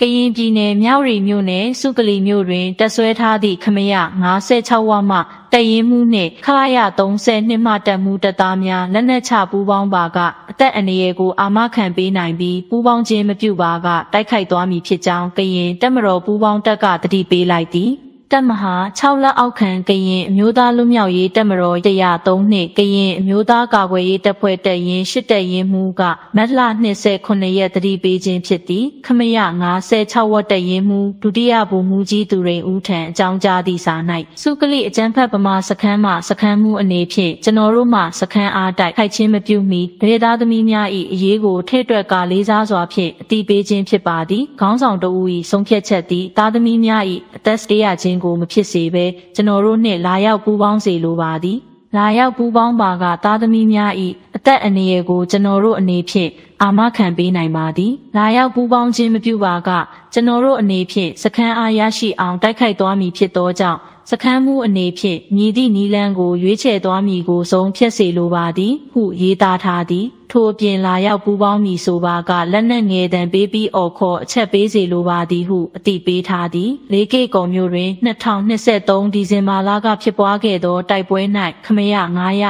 ကရင်ပြည်နယ်မြောက်ရီမြို့နယ်စုကလီမြို့တွင်တပ်ဆွဲထားသည့်ခမရ56ဝမှတပ်ရင်းမှုနှင့်ခလာရ32မှတပ်မှုတပ်သားများလက်နက်ချပူးပေါင်းပါကအသက်အန္တရာယ်ကိုအာမခံပေးနိုင်ပြီးပူးပေါင်းခြင်းမပြုပါကတိုက်ခိုက်သွားမည်ဖြစ်ကြောင်းကရင်တပ်မတော်ပူးပေါင်းတပ်ကတတိပေးလိုက်သည်တပ်မဟာ6လက်အောက်ခံကရင်အမျိုးသားလူမျိုးရေးတပ်မတော်103နှင့်ကရင်အမျိုးသားကာကွယ်ရေးတပ်ဖွဲ့တပ်ရင်း8တပ်ရင်းမှုကမတ်လ29ရက်တတိပေးခြင်းဖြစ်သည်ခမရ56ဝတ်တပ်ရင်းမှုဒုတိယဗိုလ်မှူးကြီးသူရိန်ဦးထံအကြောင်းကြားသည့်စာ၌စုကလိအကြမ်းဖက်ဗမာစခန်းမှစခန်းမှုအနေဖြင့်ကျွန်တော်တို့မှစခန်းအားတိုက်ခိုက်ခြင်းမပြုမီဒေသသမီးများ၏အရေးကိုထိတ်တွက်ကလေးစားစွာဖြင့်အတိပေးခြင်းဖြစ်ပါသည်ခေါင်းဆောင်တို့၏ဆုံးဖြတ်ချက်သည်သားသမီးများ၏အသက်တရာခြင်းကိုမဖြစ်စေဘဲကျွန်တော်တို့နှင့်လာရောက်ပူးပေါင်းစေလိုပါသည်လာရောက်ပူးပေါင်းပါကသားသမီးများ၏အသက်အန္တရာယ်ကိုကျွန်တော်တို့အနေဖြင့်အာမခံပေးနိုင်ပါသည်လာရောက်ပူးပေါင်းခြင်းမပြုပါကကျွန်တော်တို့အနေဖြင့်စခန်းအားရရှိအောင်တိုက်ခိုက်သွားမည်ဖြစ်သောကြောင့်စခန်းမှုအနေဖြင့်မြည်သည့်နီလန်းကိုရွေးချယ်သွားမည်ကိုဆုံးဖြတ်စေလိုပါသည်ဟုရေးသားထားသည်ထိုအပြင်လာရောက်ပူးပေါင်းမည်ဆိုပါကလက်နက်ငယ်တံပေးပြီးအော်ခေါ်အချက်ပေးစေလိုပါသည်ဟုအတိပေးထားသည်လေးကေကုံမြို့တွင်2023ဒီဇင်ဘာလကဖြစ်ပွားခဲ့သောတိုက်ပွဲ၌ခမရ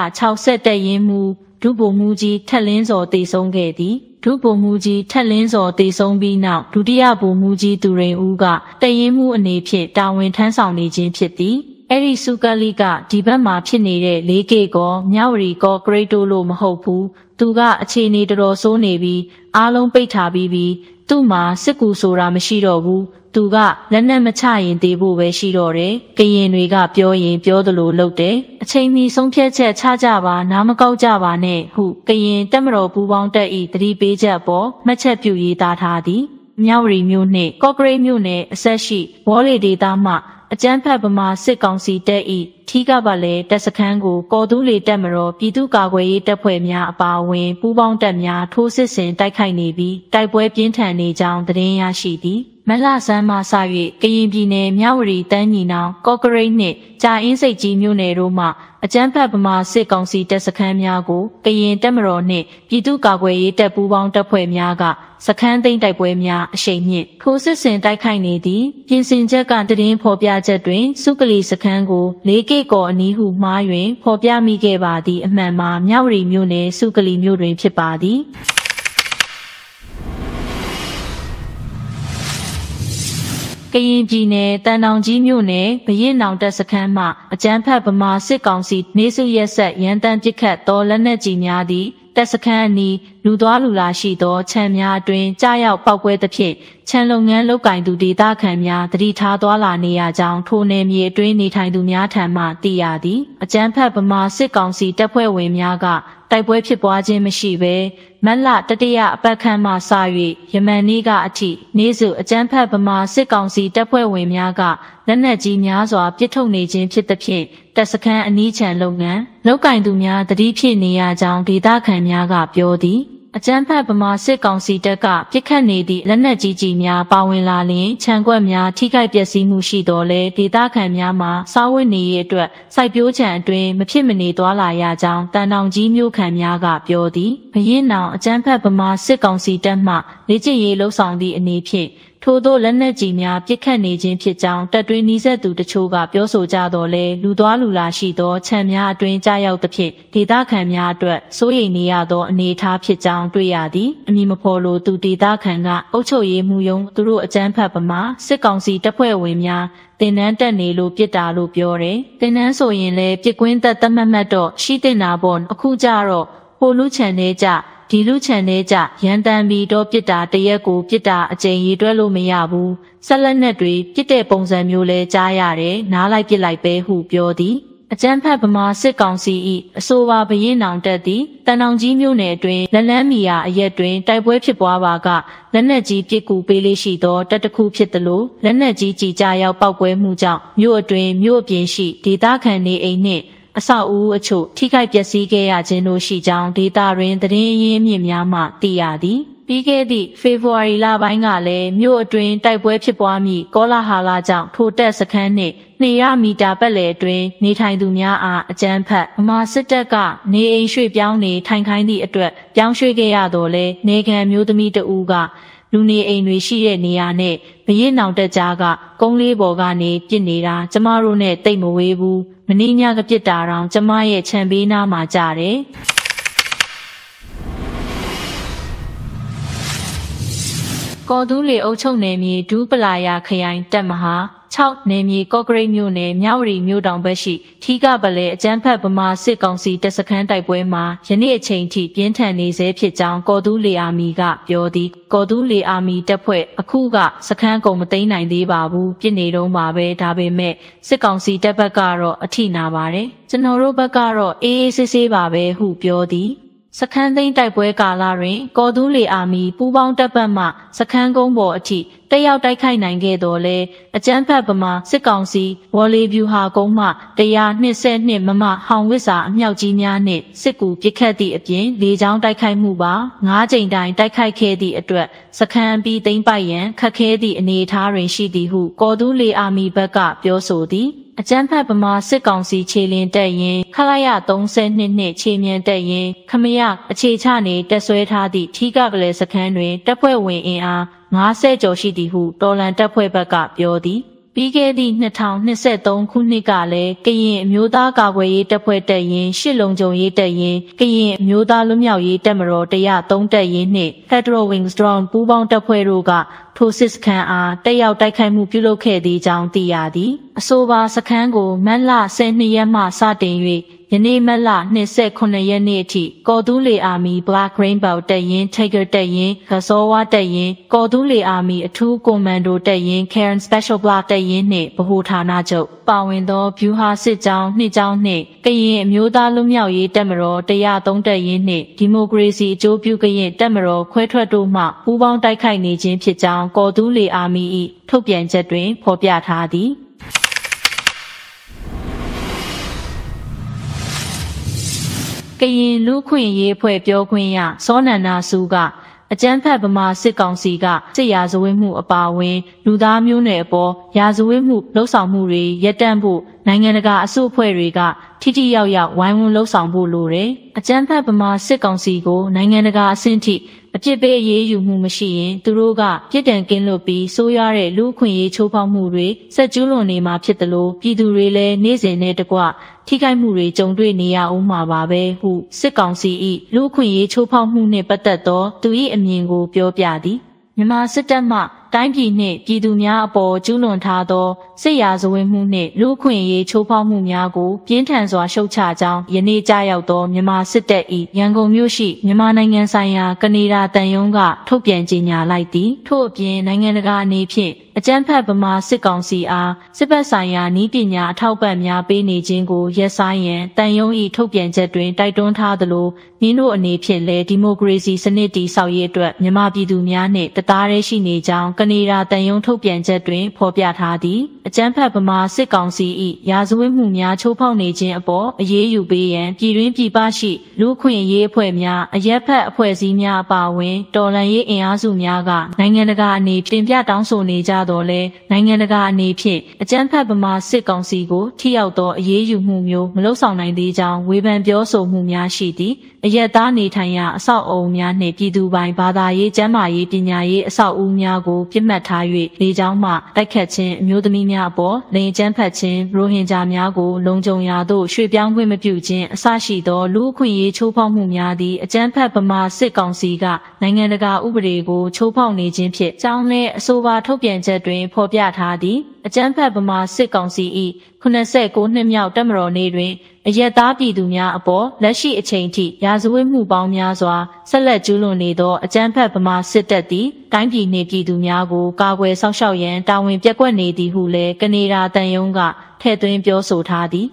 960တပ်ရင်းမှုဒုဗိုလ်မှူးကြီးထက်လင်းစော်တေဆုံးခဲ့သည်ဒုဗိုလ်မှူးကြီးထက်လင်းစော်တေဆုံးပြီးနောက်ဒုတိယဗိုလ်မှူးကြီးသူရိန်ဦးကတရင်မှုအနေဖြင့်တာဝန်ထမ်းဆောင်နေခြင်းဖြစ်သည်အဲ့ဒီစုကလိကဒီဘက်မှာဖြစ်နေတဲ့ 4K ကောမြောက်ရီကောဂရိတ်တိုလို့မဟုတ်ဘူးသူကအခြေအနေတော်တော်ဆိုးနေပြီးအားလုံးပိတ်ထားပြီးသူ့မှာစစ်ကူဆိုတာမရှိတော့ဘူးသူကလက်နက်မချရင်တေးဖို့ပဲရှိတော့တယ်ကရင်တွေကပြောရင်ပြောသလိုလုပ်တယ်အချိန်မီဆုံးဖြတ်ချက်ချကြပါနားမကောက်ကြပါနဲ့ဟုကရင်တပ်မတော်ပူးပေါင်းတပ်၏တတိပေးချက်ပေါ်မှတ်ချက်ပြုရေးသားထားသည်မြောက်ရီမြို့နှင့်ကော့ကရိတ်မြို့နယ်အဆက်ရှိဘောလီဒေသမှအကြမ်းဖက်ဗမာစစ်ကောင်စီတပ်၏ထီးကပါလဲတပ်စခန်းကိုကော်တူးလေတပ်မတော်ပြည်သူ့ကာကွယ်ရေးတပ်ဖွဲ့များအပါအဝင်ပူးပေါင်းတပ်များထိုးစစ်ဆင်တိုက်ခိုက်နေပြီးတိုက်ပွဲပြင်းထန်နေကြောင်းသတင်းရရှိသည်မလဆန်းမှစ၍ကရင်ပြည်နယ်မြဝတီတန်းညီနောင်ကော့ကရိတ်နှင့်ကြာအင်းစိတ်ကြီးမြို့နယ်တို့မှအကြမ်းဖက်ဗမာစစ်ကောင်စီတပ်စခန်းများကိုကရင်တပ်မတော်နှင့်ပြည်သူ့ကာကွယ်ရေးတပ်ပူးပေါင်းတပ်ဖွဲ့များကစခန်းသိမ်းတိုက်ပွဲများအရှိန်မြင့်ထိုးစစ်ဆင်တိုက်ခိုက်နေသည်ပြင်ဆင်ချက်ကတရင်ဖော်ပြချက်တွင်စုကလီစခန်းကို4K ကောအနီးဟုမှား၍ဖော်ပြမိခဲ့ပါသည်အမှန်မှာမြဝတီမြို့နယ်စုကလီမြို့တွင်ဖြစ်ပါသည်ကရင်ပြည်နယ်တန်တောင်ကြီးမြို့နယ်ဘရင်နောင်တပ်စခန်းမှအကြမ်းဖက်ဗမာစစ်ကောင်စီနေစုရက်ဆက်ရန်တမ်းပစ်ခတ်သောလက်နက်ကြီးများသည့်တပ်စခန်းအနီးလူသွားလူလာရှိသောခြံများအတွင်းကြားရောက်ပောက်ကွဲသဖြင့်ခြံလုပ်ငန်းလုပ်ကင်သူဒေသခံများတတိထားသွားလာနေရကြောင်းထိုနယ်မြေအတွင်းနေထိုင်သူများထံမှသိရသည်အကြမ်းဖက်ဗမာစစ်ကောင်စီတပ်ဖွဲ့ဝင်များကတိုက်ပွဲဖြစ်ပွားခြင်းမရှိဘဲမတ်လတတိယအပတ်ခန့်မှစ၍ယမန်နေ့ကအထိနေ့စုအကြမ်းဖက်ဗမာစစ်ကောင်စီတပ်ဖွဲ့ဝင်များကလက်နက်ကြီးများစွာပစ်ထုတ်နေခြင်းဖြစ်သဖြင့်တပ်စခန်းအနီးခြံလုပ်ငန်းလုပ်ကင်သူများတတိဖြစ်နေရကြောင်းဒေသခံများကပြောသည်အကြမ်းဖက်ဗမာစစ်ကောင်စီတပ်ကပစ်ခတ်နေသည့်လက်နက်ကြီးများပါဝင်လာလျင်ခြံကွက်များထိခိုက်ပျက်စီးမှုရှိတော်လဲဒေသခံများမှာစားဝတ်နေရေးအတွက်စိုက်ပျိုးခြံအတွင်းမဖြစ်မနေသွားလာရကြောင်းတန်တောင်ကြီးမြို့ခံများကပြောသည်ဘရင်နောင်အကြမ်းဖက်ဗမာစစ်ကောင်စီတပ်မှလေ့ကျင့်ရေးလှုပ်ဆောင်သည့်အနေဖြင့်ထို့သောလက်နက်ကြီးများပစ်ခတ်နေခြင်းဖြစ်ကြောင်းတပ်တွင်းနီးစပ်သူတချို့ကပြောဆိုကြတော်လဲလူသွားလူလာရှိသောခြံများအတွင်းကြားရောက်သဖြင့်ဒေသခံများအတွက်စိုးရိမ်နေရသောအနေအထားဖြစ်ကြောင်းတွေ့ရသည်အမည်မဖော်လိုသူဒေသခံကအုပ်ချုပ်ရေးမှူးယုံသူတို့အကြမ်းဖက်ဗမာစစ်ကောင်စီတပ်ဖွဲ့ဝင်များတင်နန်းတက်နေလို့ပြစ်တာလို့ပြောတယ်တင်နန်းဆိုရင်လည်းပြစ်ကွင်းသက်သတ်မှတ်တော့ရှိတင်တာပေါ့အခုကြတော့ဟိုလူချန်နေကြဒီလူချန်နေကြရန်တမ်းပြီးတော့ပြစ်တာတရက်ကိုပြစ်တာအကြိမ်ရေတွက်လို့မရဘူးဆက်လက်နဲ့တွေပြစ်တဲ့ပုံစံမျိုးလဲကြားရတယ်နားလိုက်ပြစ်လိုက်ပဲဟုပြောသည်အကြမ်းဖက်ဗမာစစ်ကောင်စီ၏အဆိုပါဘရင်နောင်တပ်သည်တန်တောင်ကြီးမြို့နယ်အတွင်းလက်လန်းမီယာအရက်တွင်တိုက်ပွဲဖြစ်ပွားပါကလက်နက်ကြီးပစ်ကူပေးလေးရှိသောတပ်တစ်ခုဖြစ်သလိုလက်နက်ကြီးကြီးကြားရောက်ပောက်ကွဲမှုကြောင့်မြို့အတွင်းမြို့အပြင်ရှိဒေသခံနေအိမ်နှင့်အဆောက်အဦအချို့ထိခိုက်ပျက်စီးခဲ့ရခြင်းတို့ရှိကြောင်းဒေသတွင်သတင်းအရင်းမြစ်များမှသိရသည်ပြီးခဲ့သည့်ဖေဖော်ဝါရီလပိုင်းကလည်းမြို့အတွင်းတိုက်ပွဲဖြစ်ပွားမိကောလာဟာလာကြောင့်ထိုတပ်စခန်းနှင့်200မီတာပတ်လည်အတွင်းနေထိုင်သူများအားအကြမ်းဖက်ဗမာစစ်တပ်ကနေအိမ်ရွှေ့ပြောင်းနေထိုင်ခိုင်းသည့်အတွက်ပြောင်းရွှေ့ခဲ့ရတော့လဲနေခံမျိုးသမီးတဦးကလူနေအိမ်တွေရှိတဲ့နေရာနဲ့ဘရင်နောင်တက်ကြားကကုန်းလေးပေါ်ကနေပြစ်နေတာကျမတို့နဲ့တိတ်မဝေးဘူးမင်းညကပြစ်တာတောင်ကျမရဲ့ခြံပေးနားမှာကြတယ်ကော်တူးလေအုပ်ချုပ်နယ်မြေဒူးပလာယာခရိုင်တပ်မဟာ6နယ်မြေကော့ကရိတ်မြို့နယ်မြဝတီမြို့တောင်ဘက်ရှိထီးကပလဲအကျန်းဖက်ဗမာစစ်ကောင်စီတပ်စခန်းတိုက်ပွဲမှာယနေ့အချိန်ထိပြင်းထန်နေဆဲဖြစ်ကြောင်းကော်တူးလေအာမီကပြောသည်ကော်တူးလေအာမီတပ်ဖွဲ့အခုကစခန်းကုန်မသိမ်းနိုင်သေးပါဘူးပြစ်နေတော့ပါပဲဒါပေမဲ့စစ်ကောင်စီတပ်ဘက်ကတော့အထိနာပါတယ်ကျွန်တော်တို့ဘက်ကတော့အေးအေးဆေးဆေးပါပဲဟုပြောသည်စခန်းသိမ်းတိုက်ပွဲကာလတွင်ကော်တူးလေအာမီပူးပေါင်းတပ်ပတ်မှစခန်းကုန်းပေါ်အထိတက်ရောက်တိုက်ခိုက်နိုင်ခဲ့တော်လဲအကျန်းဖက်ဗမာစစ်ကောင်စီဝေါ်လီဗျူဟာကုန်းမှ122မမဟောင်ဝစ်စာအမြောက်ကြီးများနှင့်စစ်ကူပစ်ခတ်သည့်အပြင်လေကြောင်းတိုက်ခိုက်မှုပါ9ကြိမ်တိုင်တိုက်ခိုက်ခဲ့သည့်အတွက်စခန်းပြီးသိမ်းပိုက်ရန်ခက်ခဲသည့်အနေအထားတွင်ရှိသည်ဟုကော်တူးလေအာမီဘက်ကပြောဆိုသည်အကျန်းဖက်ဗမာစစ်ကောင်စီခြေလင်းတက်ရင်ခလာရ32နှစ်ခြေမြန်တက်ရင်ခမရအခြေချနေတက်ဆွဲထားသည့်ထီးကပလဲစခန်းတွင်တပ်ဖွဲ့ဝင်အင်အား90ကျော်ရှိသည်ဟုတော်လန်တပ်ဖွဲ့ဘက်ကပြောသည်ပြီးခဲ့သည့်2023ခုနှစ်ကလည်းကရင်အမျိုးသားကာကွယ်ရေးတပ်ဖွဲ့တပ်ရင်းရှစ်လုံးကြုံရေးတပ်ရင်းကရင်အမျိုးသားလွတ်မြောက်ရေးတပ်မတော်103တပ်ရင်းနှင့် Federal Wings Drone ပူးပေါင်းတပ်ဖွဲ့တို့ကထိုစစ်စခန်းအားတက်ရောက်တိုက်ခိုက်မှုပြုလုပ်ခဲ့သည့်ကြောင်းသိရသည်အဆိုပါစခန်းကိုမတ်လ12ရက်မှစတင်၍ယနေ့မတ်လ29ရက်နေ့အထိကော်တူးလေအာမီ Black Rainbow တပ်ရင်း Tiger တပ်ရင်းဂစောဝါတပ်ရင်းကော်တူးလေအာမီအထူးကွန်မန်ဒိုတပ်ရင်း Karen Special Block တပ်ရင်းနှင့်ဗဟိုဌာနချုပ်ပါဝင်သောဗျူဟာစစ်ကြောင်းနှစ်ကြောင်းနှင့်ကရင်အမျိုးသားလွတ်မြောက်ရေးတပ်မတော်103တပ်ရင်းနှင့်ဒီမိုကရေစီအကျိုးပြုကရင်တပ်မတော်ခွဲထွက်တို့မှပူးပေါင်းတိုက်ခိုက်နေခြင်းဖြစ်ကြောင်းကော်တူးလေအာမီ၏ထုတ်ပြန်ချက်တွင်ဖော်ပြထားသည်ကရင်လူခွင့်ရေးဖွဲ့ပြောခွင့်ရစောနန္ဒစုကအကျန်းဖက်ဗမာစစ်ကောင်စီကစစ်ရာဇဝတ်မှုအပါအဝင်လူသားမျိုးနွယ်အပေါ်ရာဇဝတ်မှုလှုပ်ဆောင်မှုတွေရပ်တန့်ဖို့နိုင်ငံတကာအစုအဖွဲ့တွေကထိထိရောက်ရောက်ဝိုင်းဝန်းလှုပ်ဆောင်ဖို့လိုတယ်။အကျန်းဖက်ဗမာစစ်ကောင်စီကိုနိုင်ငံတကာအဆင့်ထိအပြစ်ပေးအရေးယူမှုမရှိရင်သူတို့ကပြစ်ဒဏ်ကင်းလွတ်ပြီးဆိုးရွားတဲ့လူ့အခွင့်အရေးချိုးဖောက်မှုတွေဆက်ကျူးလွန်နေမှာဖြစ်တယ်လို့ပြည်သူတွေလည်းနေ့စဉ်နဲ့တကွထိခိုက်မှုတွေကြုံတွေ့နေရအောင်မှာပါပဲဟုစစ်ကောင်စီ၏လူ့အခွင့်အရေးချိုးဖောက်မှုနှင့်ပတ်သက်သောသူ၏အမြင်ကိုပြောပြသည်မြန်မာစစ်တပ်မှတိုင်းပြည်နှင့်ပြည်သူများအပေါ်ကျူးလွန်ထားသောစစ်ရာဇဝတ်မှုနှင့်လူ့အခွင့်အရေးချိုးဖောက်မှုများကိုပြင်းထန်စွာရှုတ်ချကြောင်းယနေ့ကြားရောက်သောမြန်မာစစ်တပ်၏ရန်ကုန်မြို့ရှိမြန်မာနိုင်ငံဆိုင်ရာကနေဒါတန်ယုံကထုတ်ပြန်ကြေညာလိုက်သည်ထို့အပြင်နိုင်ငံတကာအနေဖြင့်အကြမ်းဖက်ဗမာစစ်ကောင်စီအားစစ်ဘက်ဆိုင်ရာနည်းပညာအထောက်ပံ့များပေးနေခြင်းကိုရပ်ဆိုင်းရန်တန်ယုံ၏ထုတ်ပြန်ချက်တွင်တိုက်တွန်းထားသလိုမင်းတို့အနေဖြင့်လည်းဒီမိုကရေစီစနစ်တည်ဆောက်ရေးအတွက်မြန်မာပြည်သူများနှင့်တသားတည်းရှိနေကြောင်းကနေဒါတန်ယုံထုတ်ပြန်ချက်တွင်ဖော်ပြထားသည်အကြမ်းဖက်ဗမာစစ်ကောင်စီ၏ရာဇဝတ်မှုများချိုးဖောက်နေခြင်းအပေါ်အရေးယူပေးရန်ပြည်တွင်းပြည်ပရှိလူ့အခွင့်အရေးအဖွဲ့များအရက်ဖက်အဖွဲ့အစည်းများအပါအဝင်တော်လှန်ရေးအင်အားစုများကနိုင်ငံတကာအနေဖြင့်ပြတောင်းဆိုနေကြတော့လဲနိုင်ငံတကာအနေဖြင့်အကြမ်းဖက်ဗမာစစ်ကောင်စီကိုထိရောက်သောအရေးယူမှုမျိုးမလုပ်ဆောင်နိုင်သေးကြောင်းဝေဖန်ပြောဆိုမှုများရှိသည်အရက်သားနေထိုင်ရာအဆောက်အအုံများနှင့်ပြည်သူပိုင်ဘာသာရေးကျန်းမာရေးပညာရေးအဆောက်အဦများကိုပြစ်မှတ်ထား၍လေကြောင်းမှတိုက်ခတ်ခြင်းအမျိုးသမီးများအပေါ်လိင်ကျန်းဖက်ခြင်းရိုဟင်ဂျာများကိုလုံခြုံရာသို့ရွှေ့ပြောင်းခွင့်မပြုခြင်းအစရှိသောလူ့အခွင့်အရေးချိုးဖောက်မှုများသည့်အကြမ်းဖက်ဗမာစစ်ကောင်စီကနိုင်ငံတကာဥပဒေကိုချိုးဖောက်နေခြင်းဖြင့်ကြောင်းလဲအဆိုပါထုတ်ပြန်ချက်တွင်ဖော်ပြထားသည်အကြမ်းဖက်ဗမာစစ်ကောင်စီ၏89နှစ်မြောက်တပ်မတော်နေ့တွင်အရက်သားပြည်သူများအပေါ်လက်ရှိအချိန်ထိရာဇဝတ်မှုပေါင်းများစွာဆက်လက်ကျူးလွန်နေသောအကြမ်းဖက်ဗမာစစ်တပ်သည်တိုင်းပြည်နှင့်ပြည်သူများကိုကာကွယ်စောင့်ရှောက်ရန်တာဝန်ပျက်ကွက်နေသည်ဟုလည်းကနေဒါတန်ယုံကထည့်သွင်းပြောဆိုထားသည်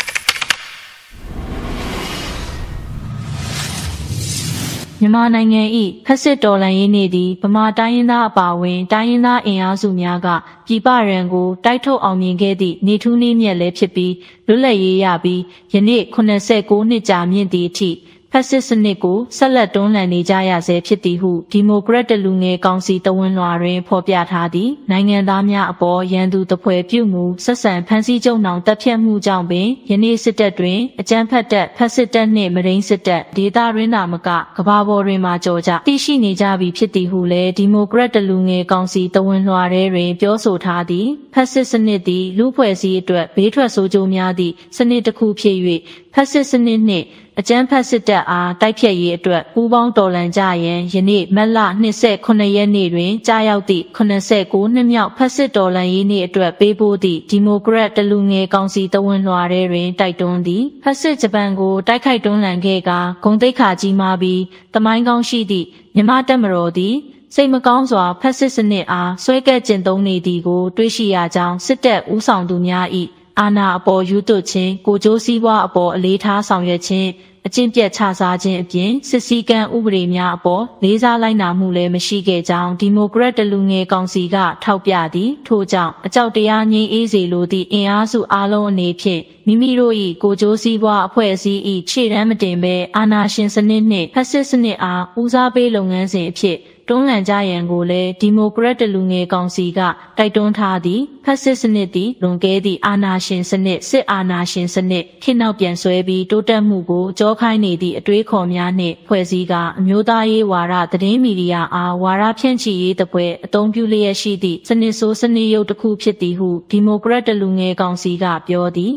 မြန်မာနိုင်ငံ၏ဖက်စစ်တော်လှန်ရေးနေ့သည်ဗမာတိုင်းရင်းသားအပါအဝင်တိုင်းရင်းသားအင်အားစုများကပြည်ပရန်ကိုတိုက်ထုတ်အောင်မြင်ခဲ့သည့်နေထူးနေ့မြတ်လည်းဖြစ်ပြီးလွတ်လပ်ရေးရပြီးယနေ့89နှစ်ကြာမြင့်သည့်အထိဖက်စစ်စနစ်ကိုဆက်လက်တွန်းလှန်နေကြရဆဲဖြစ်သည်ဟုဒီမိုကရက်တစ်လူငယ်ကောင်စီတဝန်လွှာတွင်ဖော်ပြထားသည်နိုင်ငံသားများအပေါ်ရန်သူတပွဲပြုမှုဆက်ဆံဖမ်းဆီးကြုံနှောင်တပ်ဖြတ်မှုကြောင့်ပင်ယနေ့စစ်တပ်တွင်အကြမ်းဖက်တပ်ဖက်စစ်တပ်နှင့်မရိန်းစစ်တပ်ဒေသရင်းသာမကကမ္ဘာပေါ်တွင်မှကြော်ကြသိရှိနေကြပြီဖြစ်သည်ဟုလည်းဒီမိုကရက်တစ်လူငယ်ကောင်စီတဝန်လွှာထဲတွင်ပြောဆိုထားသည်ဖက်စစ်စနစ်သည်လူဖွဲ့စည်းအတွက်ဘေးထွက်ဆိုးကျိုးများသည့်စနစ်တစ်ခုဖြစ်၍ဖက်စစ်စနစ်နှင့်အကြမ်းဖက်စစ်တပ်အားတိုက်ဖြတ်ရေးအတွက်ပူးပေါင်းတော်လှန်ကြရန်ယနေ့မတ်လ29ရက်နေ့တွင်ကြားရောက်သည့်89နှစ်မြောက်ဖက်စစ်တော်လှန်ရေးနေ့အတွက်ပေးပို့သည့်ဒီမိုကရက်တလူငယ်ကောင်စီတဝန်လွှာထဲတွင်တိုက်တွန်းသည်ဖက်စစ်ဂျပန်ကိုတိုက်ခိုက်တွန်းလှန်ခဲ့ကာဂုံတိတ်ခါကြီးမားပြီးတမိုင်းကောင်းရှိသည့်မြမတပ်မတော်သည်စိတ်မကောင်းစွာဖက်စစ်စနစ်အားဆွဲကဲ့ကျင့်သုံးနေသည်ကိုတွေ့ရှိရကြောင်းစစ်တပ်ဦးဆောင်သူများ၏အာဏာအပေါ်ယူသွခြင်းကိုကြိုးစည်းဝါအပေါ်အလေးထားဆောင်ရွက်ခြင်းအကျင့်ပြတ်ချစားခြင်းအပြင်စစ်စည်းကမ်းဥပဒေများအပေါ်လေးစားလိုက်နာမှုလည်းမရှိခဲ့ကြောင်းဒီမိုကရက်တလူငယ်ကောင်စီကထောက်ပြသည်ထို့ကြောင့်အကြောက်တရားငြိမ်းအေးစေလိုသည့်အင်အားစုအလုံးအနေဖြင့်မိမိတို့၏ကိုကြိုးစည်းဝါအဖွဲ့အစည်း၏ခြေတမ်းမတင်ဘဲအာဏာရှင်စနစ်နှင့်ဖက်စစ်စနစ်အားဦးစားပေးလုပ်ငန်းစဉ်အဖြစ်တွန်းလှန်ကြရန်ကိုလည်းဒီမိုကရက်တလူငယ်ကောင်စီကတိုက်တွန်းထားသည်ဖက်စစ်စနစ်သည်လွန်ကဲသည့်အာဏာရှင်စနစ်စစ်အာဏာရှင်စနစ်ခေတ်နောက်ပြန်ဆွဲပြီးတိုးတက်မှုကိုကြောခိုင်းနေသည့်အတွေးခေါ်များနှင့်ဖွဲ့စည်းကာအမျိုးသားရေးဝါဒသတင်းမီဒီယာအားဝါဒဖြန့်ချိရေးတပွဲအသုံးပြုလျက်ရှိသည့်စနစ်ဆိုးစနစ်ရုပ်တစ်ခုဖြစ်သည်ဟုဒီမိုကရက်တလူငယ်ကောင်စီကပြောသည်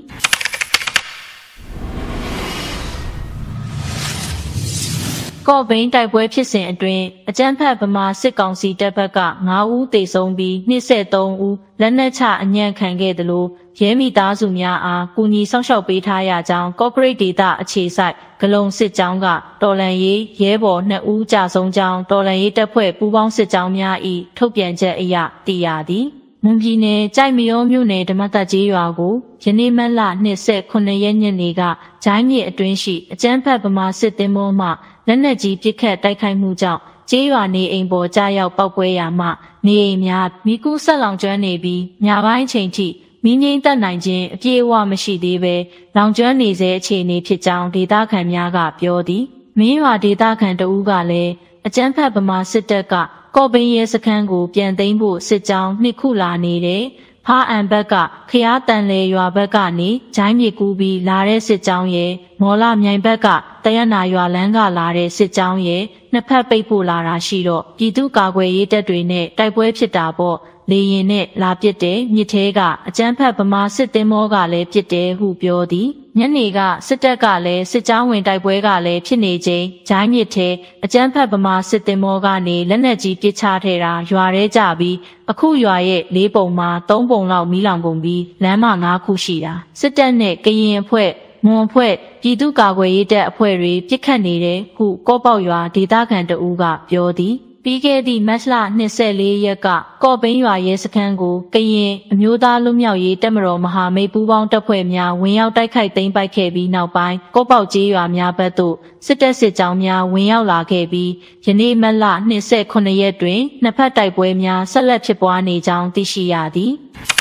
ကော့ဘိန်းတိုက်ပွဲဖြစ်စဉ်အတွင်းအကြမ်းဖက်ဗမာစစ်ကောင်စီတပ်ဘက်က9ဦးသေဆုံးပြီး23ဦးလက်နက်ချအညံ့ခံခဲ့သလိုရဲမိသားစုများအားကူညီဆောင်ရှောက်ပေးထားရကြောင်းကော့ဂရိတ်ဒေသအခြေစိုက်ဂလုံစစ်ကြောင်းကတော်လန်ရေးရဲဘော်2ဦးကြာဆုံးကြောင်းတော်လန်ရေးတပ်ဖွဲ့ပူးပေါင်းစစ်ကြောင်းများ၏ထုတ်ပြန်ချက်အရသိရသည်မွန်ပြည်နယ်ကြိုက်မရောမြို့နယ်ဓမ္မတကြီးရွာကိုယနေ့မတ်လ29ရက်ညနေကဂျိုင်းမြေအတွင်းရှိအကြမ်းဖက်ဗမာစစ်သင်္ဘောမှလက်နက်ကြီးပစ်ခတ်တိုက်ခိုက်မှုကြောင့်ကျေးရွာနေအိမ်ပေါ်ကြားရောက်ပောက်ကွဲရာမှနေအိမ်များမိကူးဆက်လောင်ကျွမ်းနေပြီးညပိုင်းချိန်ထိမီးငြိမ်းသက်နိုင်ခြင်းအပြည့်အဝမရှိသေးဘဲလောင်ကျွမ်းနေစေအခြေအနေဖြစ်ကြောင်းဒေသခံများကပြောသည်မင်းရွာဒေသခံတဦးကလည်းအကြမ်းဖက်ဗမာစစ်တပ်ကကော့ဘိန်းရဲစခန်းကိုပြန်သိမ်းဖို့စစ်ကြောင်းနှစ်ခုလာနေတယ်ဖားအံဘက်ကခရတန်လေရွာဘက်ကနေဂျိုင်းမြေကူးပြီးလာတဲ့စစ်ကြောင်းရဲ့မော်လာမြိုင်ဘက်ကတရနာရွာလမ်းကလာတဲ့စစ်ကြောင်းရဲ့နှစ်ဖက်ပိတ်ဖို့လာတာရှိတော့ပြည်သူ့ကာကွယ်ရေးတပ်တွေနဲ့တိုက်ပွဲဖြစ်တာပေါ့လေရင်နဲ့လာပစ်တယ်မြစ်သေးကအကြမ်းဖက်ဗမာစစ်သင်္ဘောကလည်းပစ်တယ်ဟုပြောသည်ညနေကစစ်တပ်ကလည်းစစ်ကြောင်းဝင်တိုက်ပွဲကလည်းဖြစ်နေချိန်ဂျိုင်းမြစ်သေးအကြမ်းဖက်ဗမာစစ်သင်္ဘောကနေလက်နက်ကြီးပစ်ချထဲတာရွာထဲကြပြီးအခုရွာရဲ့၄ပုံမှာ၃ပုံလောက်မီးလောင်ကုန်ပြီးလမ်းမ9ခုရှိတာစစ်တပ်နဲ့ကရင်အဖွဲ့မွန်အဖွဲ့ပြည်သူ့ကာကွယ်ရေးတပ်အဖွဲ့တွေပြစ်ခတ်နေတယ်ဟုကော့ပေါက်ရွာဒေသခံတဦးကပြောသည်ပြီးခဲ့သည့်မတ်လ24ရက်ကကော့ဘိန်းရွာရဲစခန်းကိုကရင်အမျိုးသားလွတ်မြောက်ရေးတပ်မတော်မဟာမိတ်ပူးပေါင်းတပ်ဖွဲ့များဝင်ရောက်တိုက်ခိုက်သိမ်းပိုက်ခဲ့ပြီးနောက်ပိုင်းကော့ပေါက်ကျေးရွာများဘက်သို့စစ်တပ်စစ်ကြောင်းများဝင်ရောက်လာခဲ့ပြီးယနေ့မတ်လ29ရက်တွင်နှစ်ဖက်တိုက်ပွဲများဆက်လက်ဖြစ်ပွားနေကြောင်းသိရှိရသည်